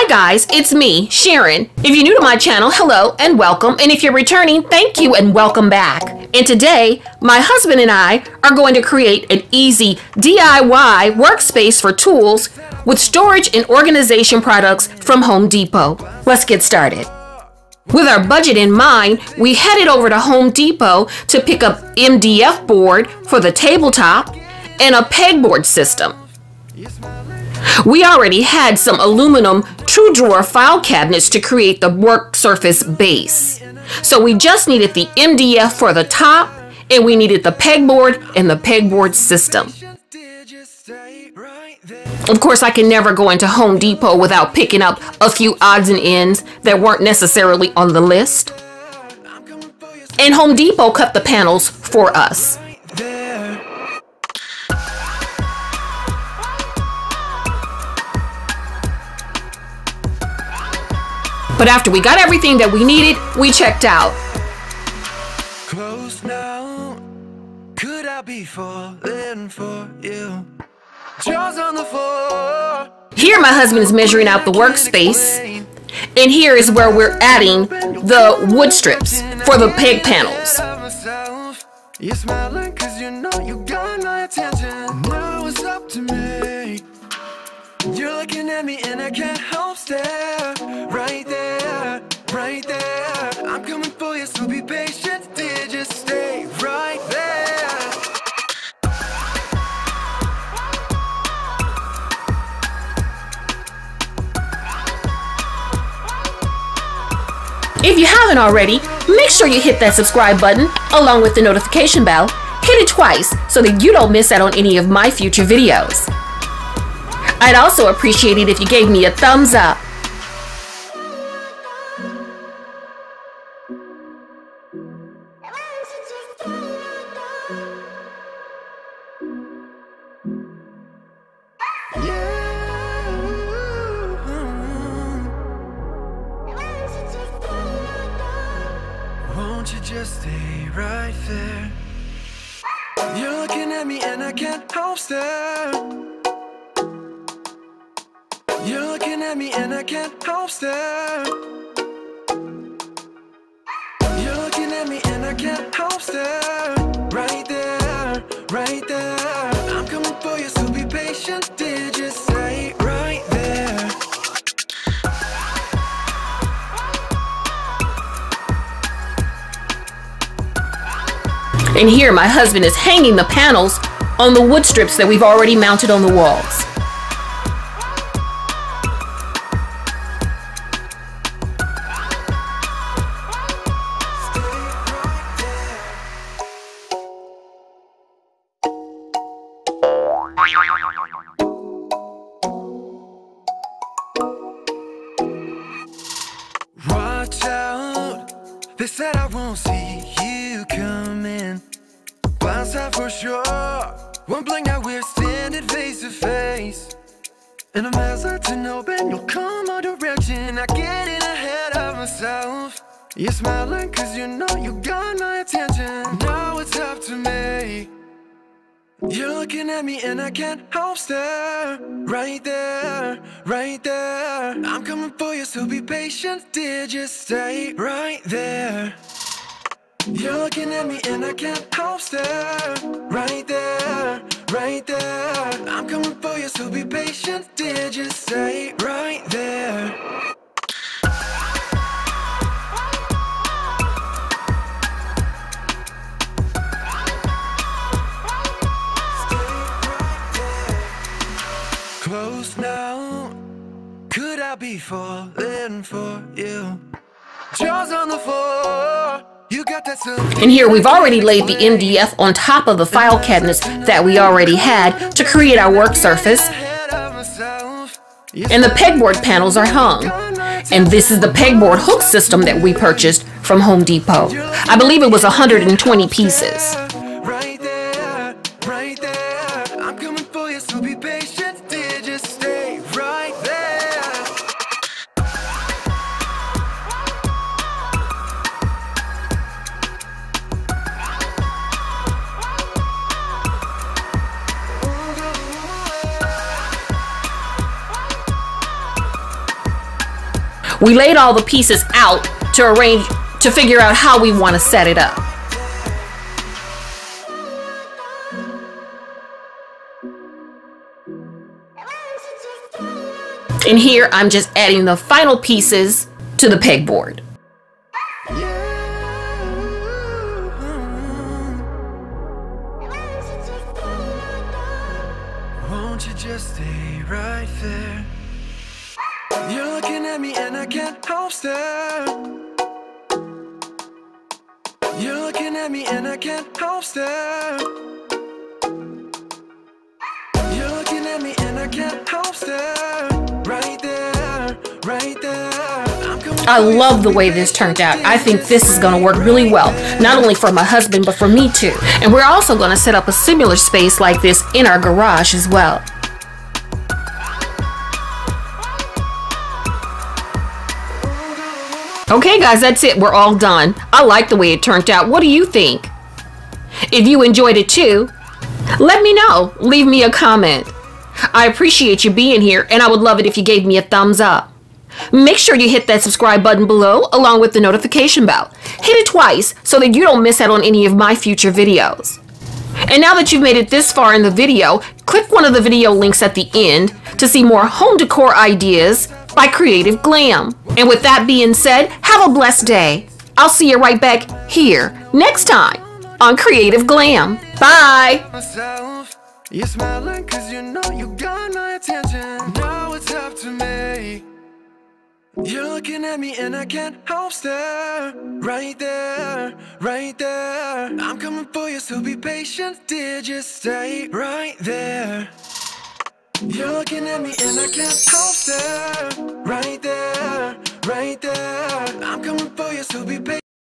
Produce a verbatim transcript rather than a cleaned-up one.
Hi guys, it's me, Sharon. If you're new to my channel, hello and welcome. And if you're returning, thank you and welcome back. And today, my husband and I are going to create an easy D I Y workspace for tools with storage and organization products from Home Depot. Let's get started. With our budget in mind, we headed over to Home Depot to pick up M D F board for the tabletop and a pegboard system. We already had some aluminum true drawer file cabinets to create the work surface base. So we just needed the M D F for the top, and we needed the pegboard and the pegboard system. Of course, I can never go into Home Depot without picking up a few odds and ends that weren't necessarily on the list. And Home Depot cut the panels for us. But after we got everything that we needed, we checked out. Close now. Could I be falling for you? Jaws on the floor. Here my husband is measuring out the workspace, and here is where we're adding the wood strips for the peg panels. You're smiling cause you know you got my attention. Now it's up to me. You're looking at me and I can't help stare. Right there, right there. I'm coming for you, so be patient. Dear, just stay right there. If you haven't already, make sure you hit that subscribe button along with the notification bell. Hit it twice so that you don't miss out on any of my future videos. I'd also appreciate it if you gave me a thumbs up. Won't you just stay right there? You're looking at me and I can't help stare. You're looking at me and I can't help stare. You're looking at me and I can't help stare. Right there, right there. I'm coming for you, so be patient. Dear, just stay right there. And here my husband is hanging the panels on the wood strips that we've already mounted on the walls. Watch out, they said I won't see you coming. Blindside for sure, one blink now we're standing face to face. And I'm hesitant to open, you'll come my direction. I get in ahead of myself. You're smiling cause you know you got my attention. Now it's up to me. You're looking at me and I can't help stare. Right there, right there. I'm coming for you, so be patient. Dear, just stay right there. You're looking at me and I can't help stare. Right there, right there. I'm coming for you, so be patient. Dear, just stay right there. Close now. Could I be falling for you? Jaws on the floor. You got that. And here we've already laid the M D F on top of the file cabinets that we already had to create our work surface. And the pegboard panels are hung. And this is the pegboard hook system that we purchased from Home Depot. I believe it was one hundred twenty pieces. Right there, right there. I'm coming for you, so be patient. Dear, just stay right there. We laid all the pieces out to arrange, to figure out how we want to set it up. And here I'm just adding the final pieces to the pegboard. Won't you just stay right there? You're looking at me and I can't help stare. You're looking at me and I can't help stare. You're looking at me and I can't help stare. Right there, right there. I love the way this turned out. I think this is going to work really well, not only for my husband, but for me too. And we're also going to set up a similar space like this in our garage as well. Okay guys, that's it. We're all done. I like the way it turned out. What do you think? If you enjoyed it too, let me know. Leave me a comment. I appreciate you being here, and I would love it if you gave me a thumbs up. Make sure you hit that subscribe button below along with the notification bell. Hit it twice so that you don't miss out on any of my future videos. And now that you've made it this far in the video, click one of the video links at the end to see more home decor ideas by Creative Glam. And with that being said, have a blessed day. I'll see you right back here next time on Creative Glam. Bye! You're smiling cause you know you got my attention. Now it's up to me. You're looking at me and I can't help stare. Right there, right there. I'm coming for you, so be patient, dear, just stay right there. You're looking at me and I can't help stare. Right there, right there. I'm coming for you, so be patient.